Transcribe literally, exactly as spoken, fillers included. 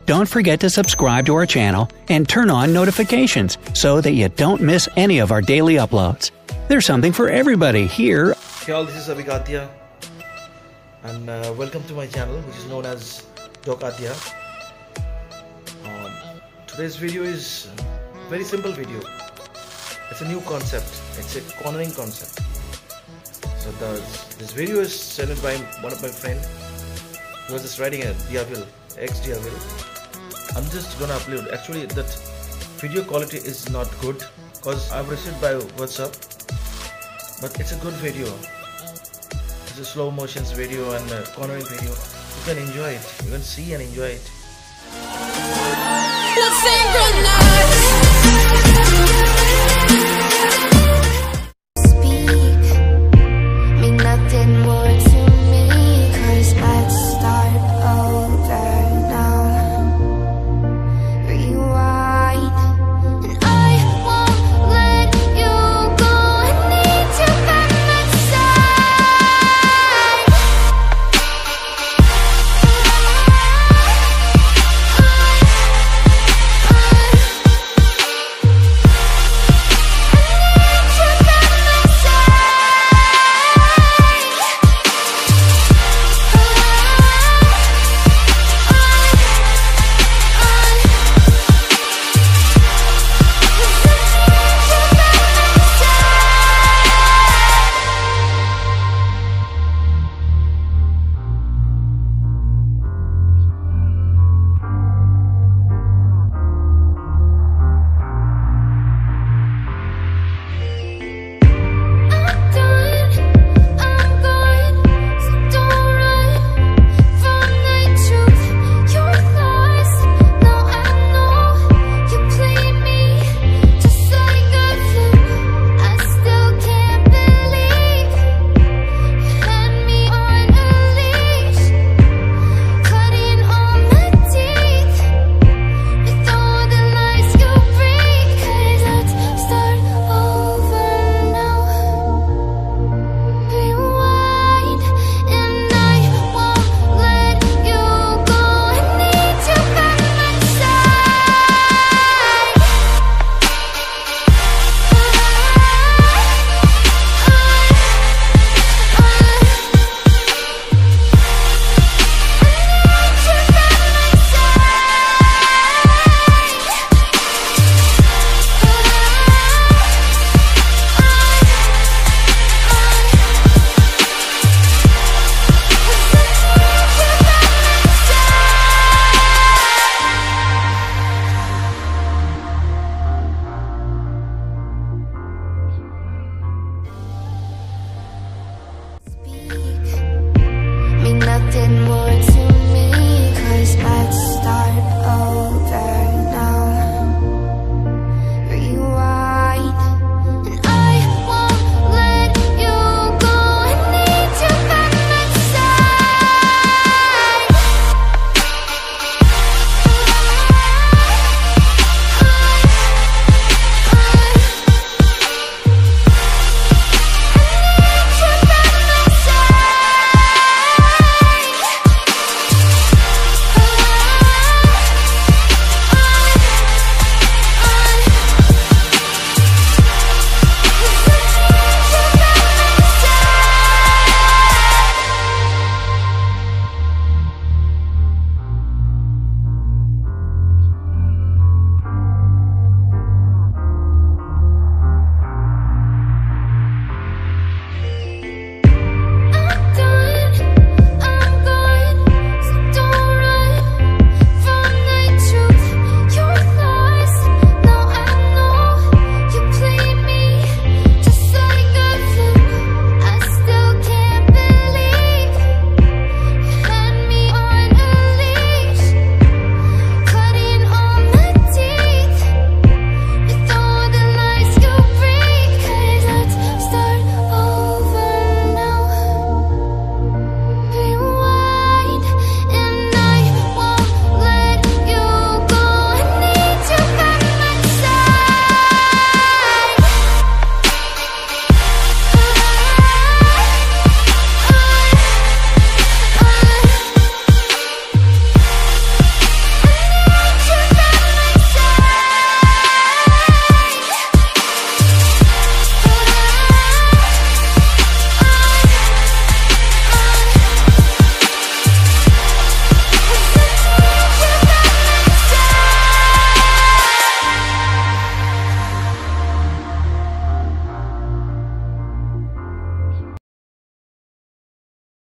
Don't forget to subscribe to our channel and turn on notifications so that you don't miss any of our daily uploads. There's something for everybody here. Hey all, this is Ducati and uh, welcome to my channel, which is known as Ducati. Um, today's video is a very simple video. It's a new concept. It's a cornering concept. So the, this video is sent by one of my friends. He was just riding a DUCTI Xdeavil. I'm just gonna upload. Actually, that video quality is not good because I've received by WhatsApp, but it's a good video. It's a slow motions video and a cornering video. You can enjoy it. You can see and enjoy it.